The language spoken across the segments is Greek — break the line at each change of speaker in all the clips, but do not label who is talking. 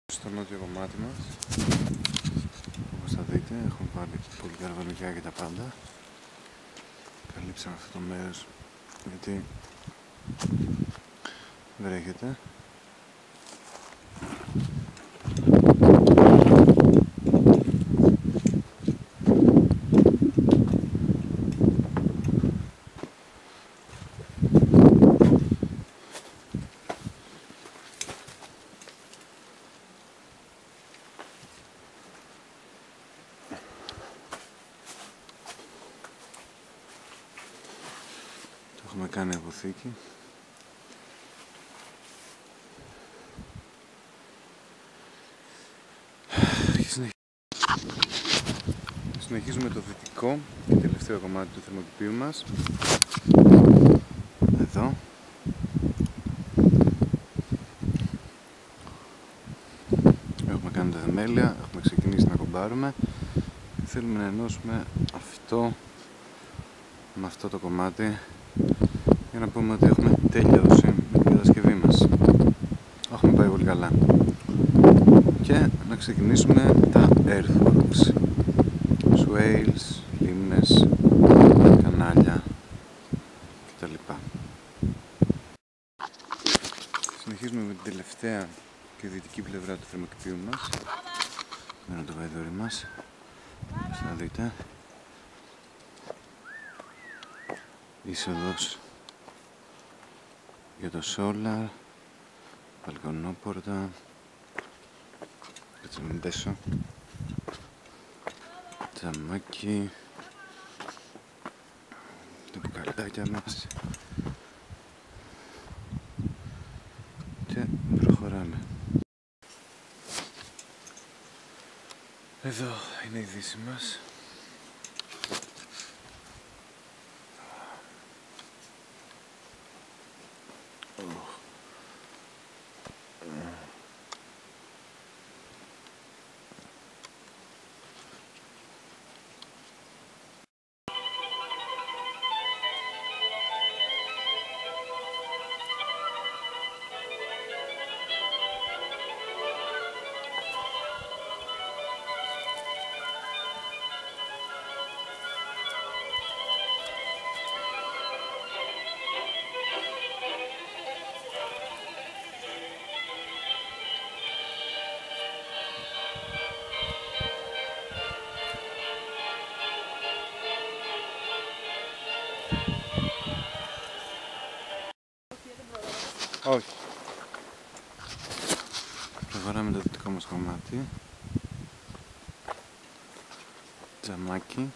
Στο νότιο κομμάτι μας, όπως θα δείτε, έχουμε βάλει πολύ καρβανικά και τα πάντα. Καλύψαμε αυτό το μέρος γιατί βρέχεται. Έχουμε κάνει αποθήκη. Συνεχίζουμε το δυτικό και τελευταίο κομμάτι του θερμοκηπίου μας. Εδώ. Έχουμε κάνει τα θεμέλια, έχουμε ξεκινήσει να κομπάρουμε. Θέλουμε να ενώσουμε αυτό με αυτό το κομμάτι για να πούμε ότι έχουμε τελειώσει με την κατασκευή μας. Έχουμε πάει πολύ καλά. Και να ξεκινήσουμε τα earthworks. Swales, λίμνες, κανάλια κτλ. Συνεχίζουμε με την τελευταία και δυτική πλευρά του θερμοκηπίου μας. Μένω το γαϊδούρι μας. Όπως θα δείτε. Είσοδος για το solar, μπαλκονόπορτα. Έτσι μην πέσω. Τζαμάκι. Τα μπουκαλάκια μας. Και προχωράμε. Εδώ είναι η δύση μας. Όχι. Προχωράμε το δυτικό μας κομμάτι. Τζαμάκι.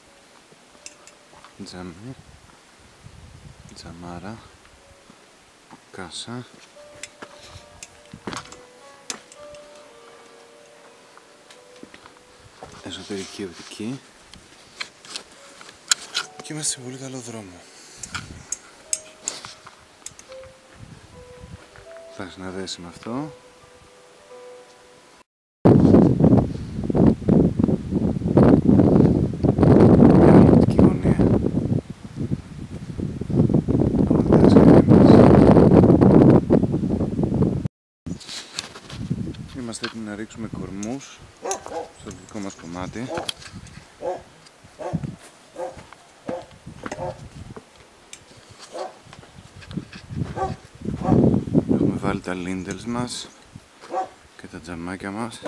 Τζαμί. Τζαμάρα. Κάσα. Εσωτερική οπτική. Και είμαστε σε πολύ καλό δρόμο. Θα συναδέσει με αυτό. Μια άλλη οπτική γωνία. Είμαστε έτοιμοι να ρίξουμε κορμούς στο δικό μας κομμάτι. Έχουμε βάλει τα lintels μας και τα τζαμάκια μας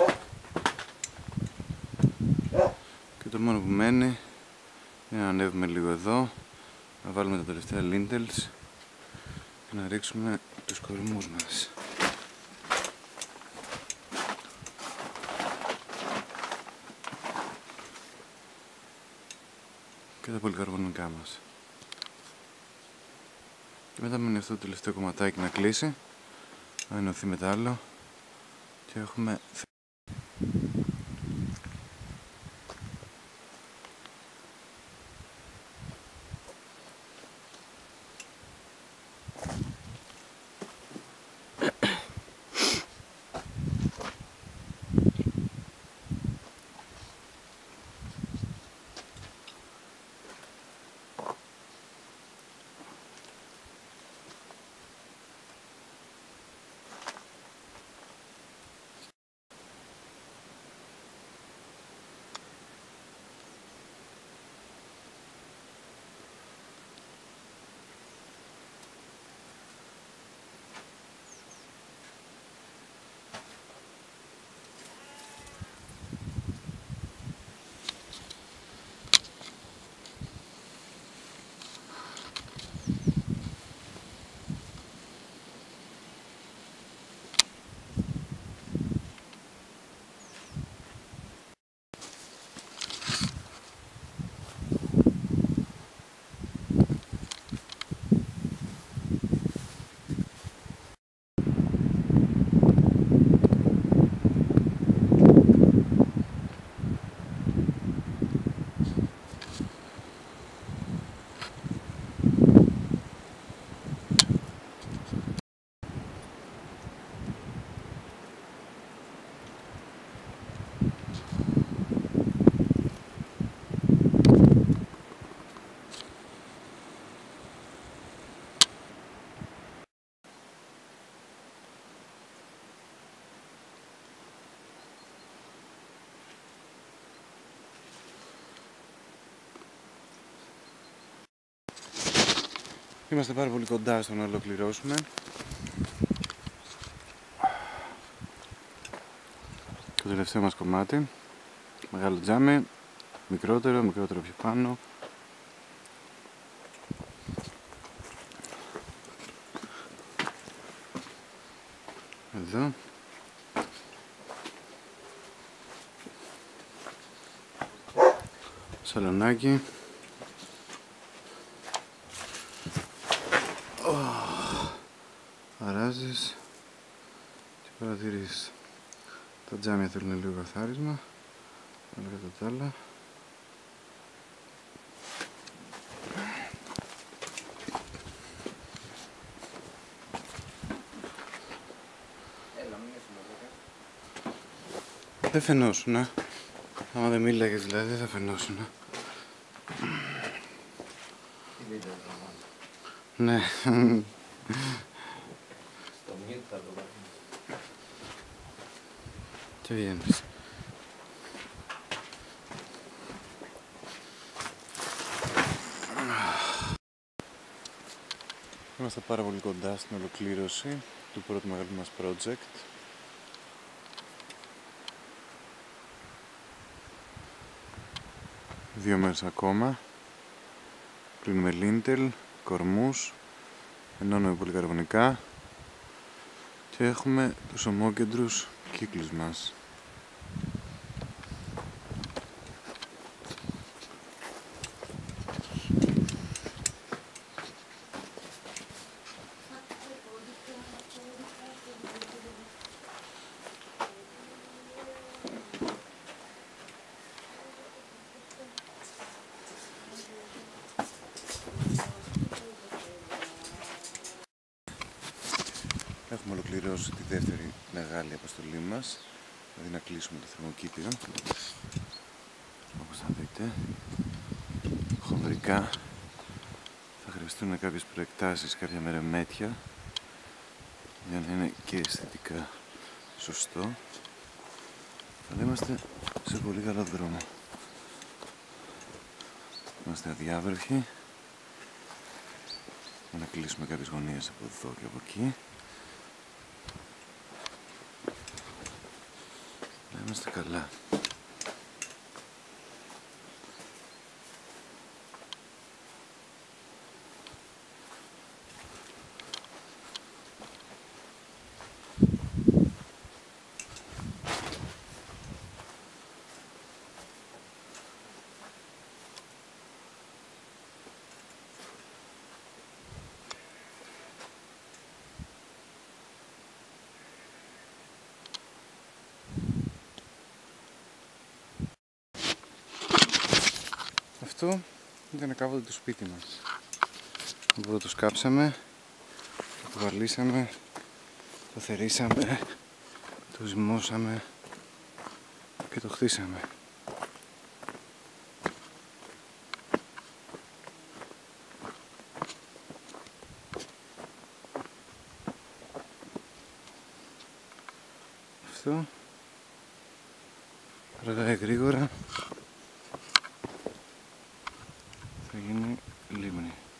και το μόνο που μένει είναι να ανέβουμε λίγο εδώ, να βάλουμε τα τελευταία lintels και να ρίξουμε τους κορμούς μας. Και τα πολυκαρβονικά μας. Και μετά μένει αυτό το τελευταίο κομματάκι να κλείσει, να ενωθεί με το άλλο και έχουμε Είμαστε πάρα πολύ κοντά στο να ολοκληρώσουμε. Το τελευταίο μας κομμάτι. Μεγάλο τζάμι, μικρότερο πιο πάνω. Εδώ. Σαλονάκι. Αράζεις και παρατηρείς. Τα τζάμια θέλουν λίγο καθάρισμα, αλλά κατά τα άλλα δεν φαινόσουνα. Άμα δεν μίλαγες δηλαδή δεν θα φαινόσουνα. Ναι. Και βγαίνεις. Είμαστε πάρα πολύ κοντά στην ολοκλήρωση του πρώτου μεγάλου μας project. Δύο μέρες ακόμα. Κλείνουμε λίντελ, κορμούς, ενώνουμε πολυκαρβονικά και έχουμε τους ομόκεντρους κύκλους μας. Έχουμε ολοκληρώσει τη δεύτερη μεγάλη αποστολή μας, δηλαδή να κλείσουμε το θερμοκήπιο. Όπως θα δείτε, χονδρικά θα χρειαστούν κάποιες προεκτάσεις, κάποια μερεμέτια για να είναι και αισθητικά σωστό. Αλλά είμαστε σε πολύ καλό δρόμο. Είμαστε αδιάβροχοι. Να κλείσουμε κάποιες γωνίες από εδώ και από εκεί. Να είμαστε καλά. Αυτό ήταν κάποτε το σπίτι μας. Εδώ το σκάψαμε, το βαλίσαμε, το θερήσαμε, το ζυμώσαμε και το χτίσαμε. Αυτό αργά γρήγορα θα γίνει λίμνη.